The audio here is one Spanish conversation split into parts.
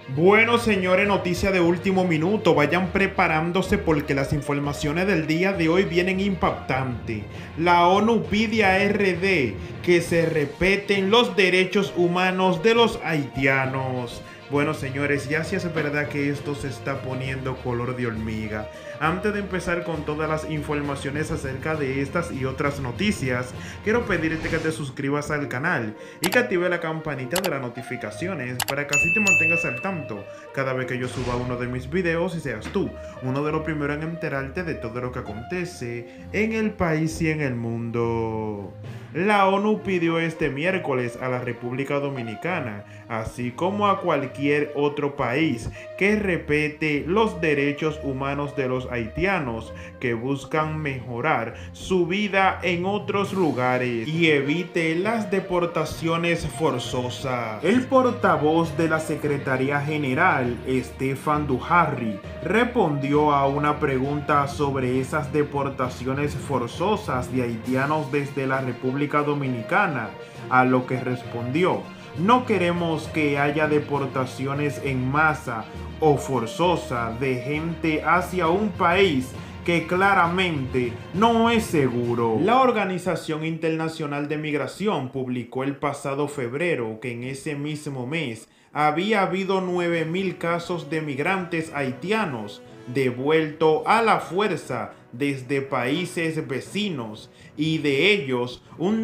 Bueno, señores, noticia de último minuto. Vayan preparándose porque las informaciones del día de hoy vienen impactantes. La ONU pide a RD que se respeten los derechos humanos de los haitianos. Bueno, señores, ya sí es verdad que esto se está poniendo color de hormiga. Antes de empezar con todas las informaciones acerca de estas y otras noticias, quiero pedirte que te suscribas al canal y que active la campanita de las notificaciones para que así te mantengas al tanto cada vez que yo suba uno de mis videos y seas tú uno de los primeros en enterarte de todo lo que acontece en el país y en el mundo. La ONU pidió este miércoles a la República Dominicana, así como a cualquier otro país, que respete los derechos humanos de los haitianos que buscan mejorar su vida en otros lugares y evite las deportaciones forzosas. El portavoz de la Secretaría General, Stefan Dujarric, respondió a una pregunta sobre esas deportaciones forzosas de haitianos desde la República Dominicana, a lo que respondió: no queremos que haya deportaciones en masa o forzosa de gente hacia un país que claramente no es seguro. La Organización Internacional de Migración publicó el pasado febrero que en ese mismo mes había habido 9.000 casos de migrantes haitianos devueltos a la fuerza desde países vecinos, y de ellos un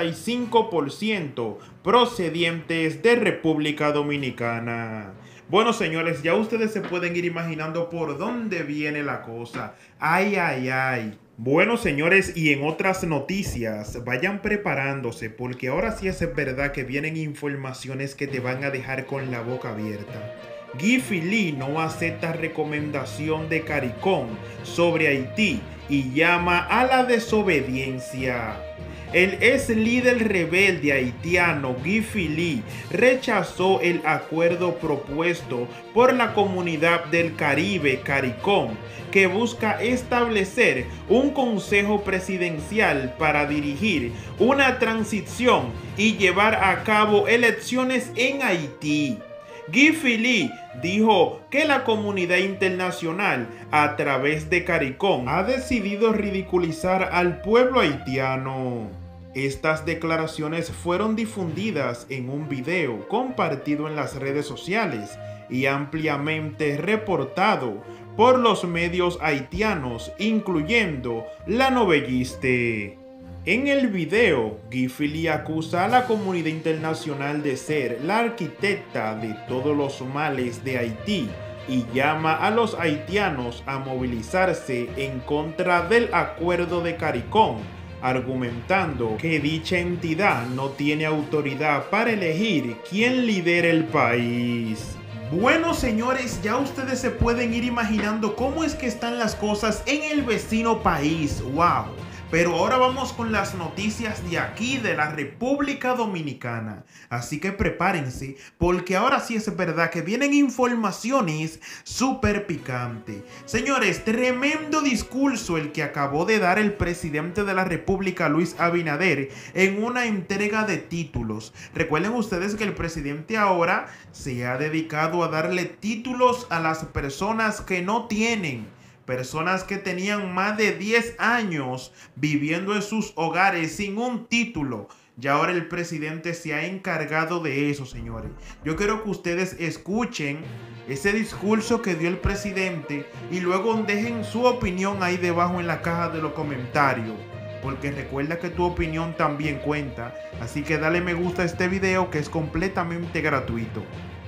95% procedientes de República Dominicana. Bueno, señores, ya ustedes se pueden ir imaginando por dónde viene la cosa. Ay, ay, ay. Bueno, señores, y en otras noticias, vayan preparándose porque ahora sí es verdad que vienen informaciones que te van a dejar con la boca abierta. Guy Philippe no acepta recomendación de CARICOM sobre Haití y llama a la desobediencia. El ex líder rebelde haitiano Guy Philippe rechazó el acuerdo propuesto por la Comunidad del Caribe, CARICOM, que busca establecer un consejo presidencial para dirigir una transición y llevar a cabo elecciones en Haití. Guy Philippe dijo que la comunidad internacional, a través de CARICOM, ha decidido ridiculizar al pueblo haitiano. Estas declaraciones fueron difundidas en un video compartido en las redes sociales y ampliamente reportado por los medios haitianos, incluyendo La Novelliste. En el video, Guy Philippe acusa a la comunidad internacional de ser la arquitecta de todos los males de Haití y llama a los haitianos a movilizarse en contra del acuerdo de CARICOM, argumentando que dicha entidad no tiene autoridad para elegir quién lidera el país. Bueno, señores, ya ustedes se pueden ir imaginando cómo es que están las cosas en el vecino país. ¡Wow! Pero ahora vamos con las noticias de aquí, de la República Dominicana. Así que prepárense, porque ahora sí es verdad que vienen informaciones súper picantes. Señores, tremendo discurso el que acabó de dar el presidente de la República, Luis Abinader, en una entrega de títulos. Recuerden ustedes que el presidente ahora se ha dedicado a darle títulos a las personas que no tienen. Personas que tenían más de 10 años viviendo en sus hogares sin un título. Y ahora el presidente se ha encargado de eso, señores. Yo quiero que ustedes escuchen ese discurso que dio el presidente y luego dejen su opinión ahí debajo en la caja de los comentarios. Porque recuerda que tu opinión también cuenta. Así que dale me gusta a este video que es completamente gratuito.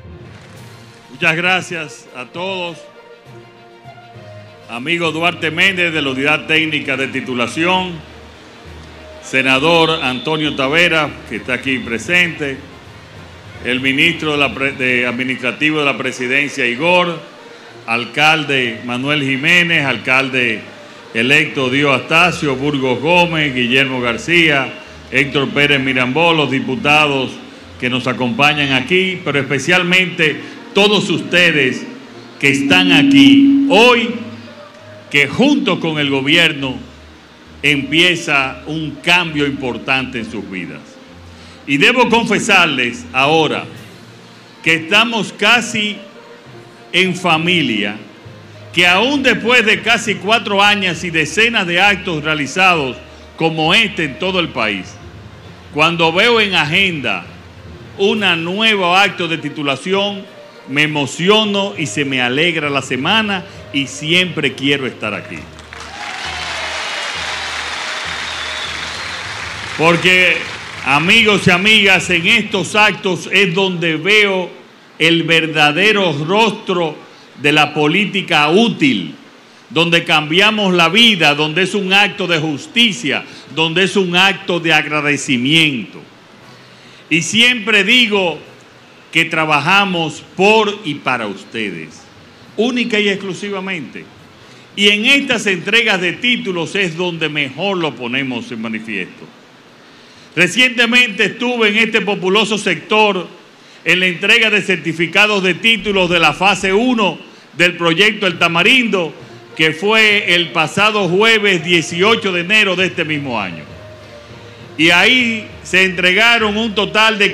Muchas gracias a todos. Amigo Duarte Méndez de la Unidad Técnica de Titulación, senador Antonio Tavera, que está aquí presente, el ministro de Administrativo de la Presidencia, Igor, alcalde Manuel Jiménez, alcalde electo Dio Astacio, Burgos Gómez, Guillermo García, Héctor Pérez Mirambó, los diputados que nos acompañan aquí, pero especialmente todos ustedes que están aquí hoy, que junto con el gobierno empieza un cambio importante en sus vidas. Y debo confesarles ahora que estamos casi en familia, que aún después de casi 4 años y decenas de actos realizados como este en todo el país, cuando veo en agenda un nuevo acto de titulación, me emociono y se me alegra la semana y siempre quiero estar aquí. Porque, amigos y amigas, en estos actos es donde veo el verdadero rostro de la política útil, donde cambiamos la vida, donde es un acto de justicia, donde es un acto de agradecimiento. Y siempre digo que trabajamos por y para ustedes, única y exclusivamente. Y en estas entregas de títulos es donde mejor lo ponemos en manifiesto. Recientemente estuve en este populoso sector en la entrega de certificados de títulos de la fase 1 del proyecto El Tamarindo, que fue el pasado jueves 18 de enero de este mismo año. Y ahí se entregaron un total de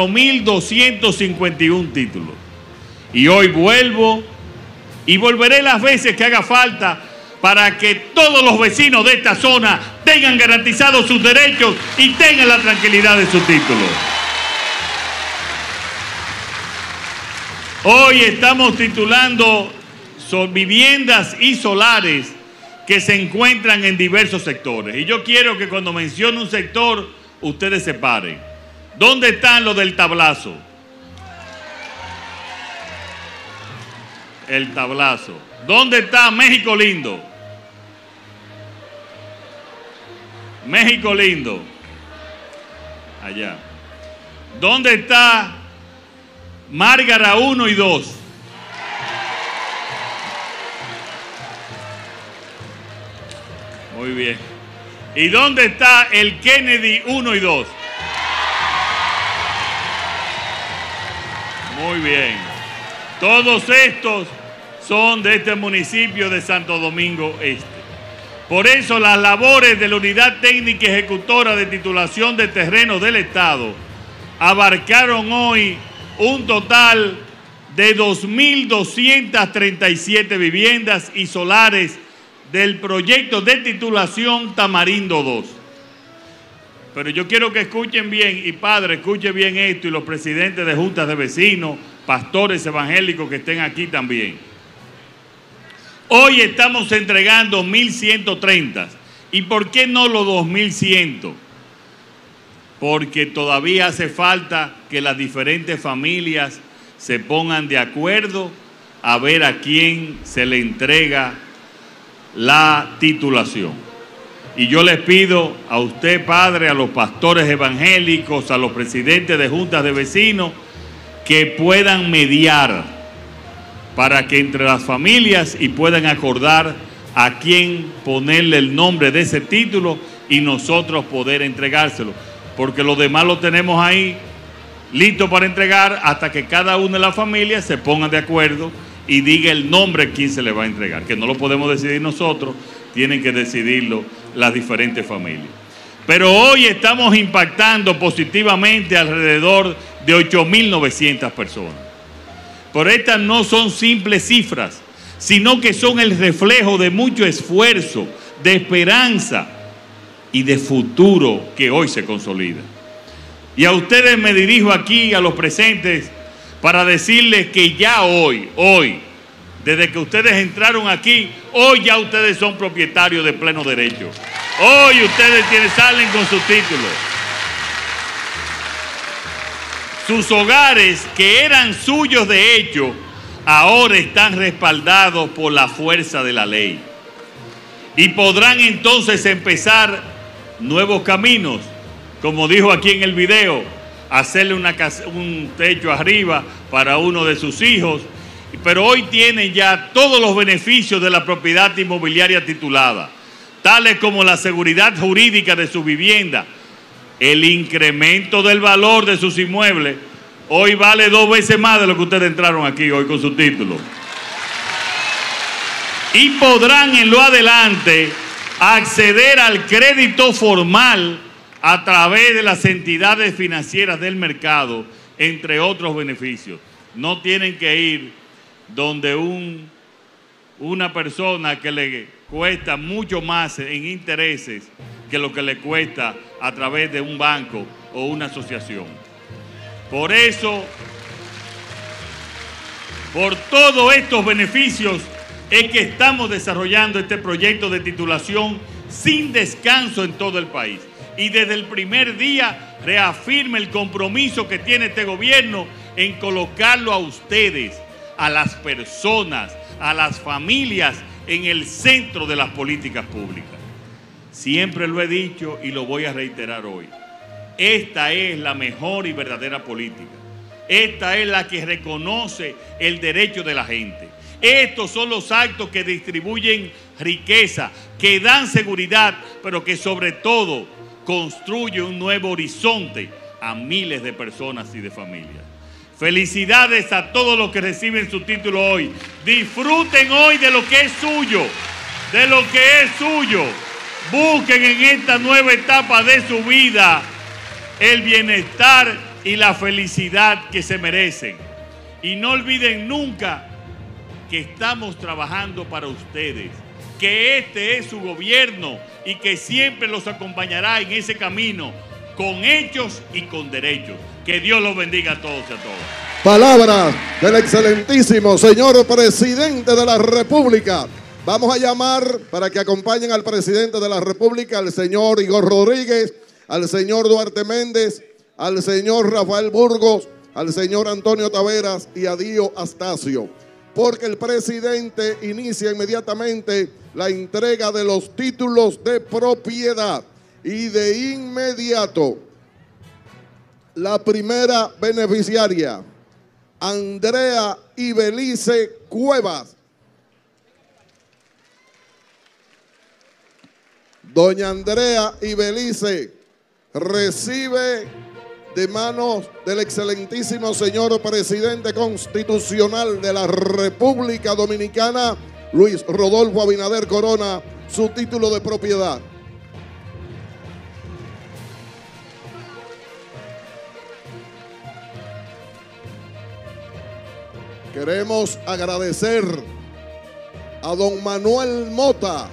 4.251 títulos. Y hoy vuelvo y volveré las veces que haga falta para que todos los vecinos de esta zona tengan garantizados sus derechos y tengan la tranquilidad de sus títulos. Hoy estamos titulando viviendas y solares que se encuentran en diversos sectores. Y yo quiero que cuando mencione un sector, ustedes se paren. ¿Dónde están los del tablazo? El tablazo. ¿Dónde está México Lindo? México Lindo. Allá. ¿Dónde está Márgara 1 y 2? Muy bien. ¿Y dónde está el Kennedy 1 y 2? Muy bien. Todos estos son de este municipio de Santo Domingo Este. Por eso las labores de la Unidad Técnica Ejecutora de Titulación de Terrenos del Estado abarcaron hoy un total de 2.237 viviendas y solares del proyecto de titulación Tamarindo 2. Pero yo quiero que escuchen bien, y padre, escuchen bien esto, y los presidentes de juntas de vecinos, pastores evangélicos que estén aquí también. Hoy estamos entregando 1.130. ¿Y por qué no los 2.100? Porque todavía hace falta que las diferentes familias se pongan de acuerdo a ver a quién se le entrega la titulación. Y yo les pido a usted, padre, a los pastores evangélicos, a los presidentes de juntas de vecinos, que puedan mediar para que entre las familias y puedan acordar a quién ponerle el nombre de ese título y nosotros poder entregárselo. Porque los demás lo tenemos ahí listo para entregar hasta que cada una de las familias se pongan de acuerdo y diga el nombre a quién se le va a entregar, que no lo podemos decidir nosotros, tienen que decidirlo las diferentes familias. Pero hoy estamos impactando positivamente alrededor de 8.900 personas. Pero estas no son simples cifras, sino que son el reflejo de mucho esfuerzo, de esperanza y de futuro que hoy se consolida. Y a ustedes me dirijo aquí, a los presentes, para decirles que ya hoy, desde que ustedes entraron aquí, hoy ya ustedes son propietarios de pleno derecho. Hoy ustedes salen con sus títulos. Sus hogares, que eran suyos de hecho, ahora están respaldados por la fuerza de la ley. Y podrán entonces empezar nuevos caminos, como dijo aquí en el video, hacerle un techo arriba para uno de sus hijos, pero hoy tienen ya todos los beneficios de la propiedad inmobiliaria titulada, tales como la seguridad jurídica de su vivienda, el incremento del valor de sus inmuebles. Hoy vale 2 veces más de lo que ustedes entraron aquí hoy con su título. Y podrán en lo adelante acceder al crédito formal a través de las entidades financieras del mercado, entre otros beneficios. No tienen que ir donde una persona que le cuesta mucho más en intereses que lo que le cuesta a través de un banco o una asociación. Por eso, por todos estos beneficios, es que estamos desarrollando este proyecto de titulación sin descanso en todo el país. Y desde el primer día reafirma el compromiso que tiene este gobierno en colocarlo a ustedes, a las personas, a las familias, en el centro de las políticas públicas. Siempre lo he dicho y lo voy a reiterar hoy. Esta es la mejor y verdadera política. Esta es la que reconoce el derecho de la gente. Estos son los actos que distribuyen riqueza, que dan seguridad, pero que sobre todo construyen un nuevo horizonte a miles de personas y de familias. Felicidades a todos los que reciben su título hoy. Disfruten hoy de lo que es suyo, de lo que es suyo. Busquen en esta nueva etapa de su vida el bienestar y la felicidad que se merecen. Y no olviden nunca que estamos trabajando para ustedes, que este es su gobierno y que siempre los acompañará en ese camino, con hechos y con derechos. Que Dios los bendiga a todos y a todas. Palabras del excelentísimo señor presidente de la República. Vamos a llamar para que acompañen al presidente de la República, al señor Igor Rodríguez, al señor Duarte Méndez, al señor Rafael Burgos, al señor Antonio Taveras y a Dio Astacio, porque el presidente inicia inmediatamente la entrega de los títulos de propiedad y de inmediato la primera beneficiaria, Andrea Ibelice Cuevas. Doña Andrea Ibelice recibe de manos del excelentísimo señor presidente constitucional de la República Dominicana, Luis Rodolfo Abinader Corona, su título de propiedad. Queremos agradecer a don Manuel Mota,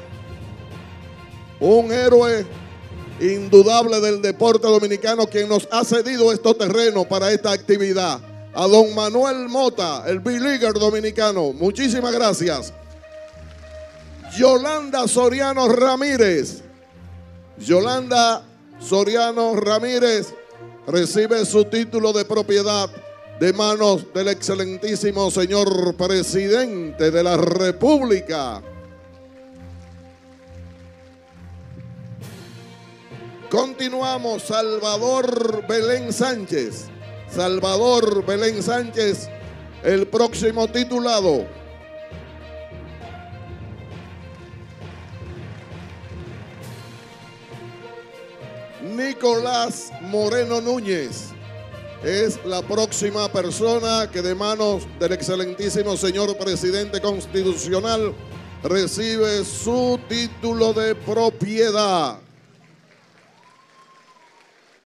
un héroe indudable del deporte dominicano, quien nos ha cedido estos terrenos para esta actividad. A don Manuel Mota, el B-Leaguer dominicano, muchísimas gracias. Yolanda Soriano Ramírez. Yolanda Soriano Ramírez recibe su título de propiedad de manos del excelentísimo señor presidente de la República. Continuamos. Salvador Belén Sánchez. Salvador Belén Sánchez, el próximo titulado. Nicolás Moreno Núñez es la próxima persona que de manos del excelentísimo señor presidente constitucional recibe su título de propiedad.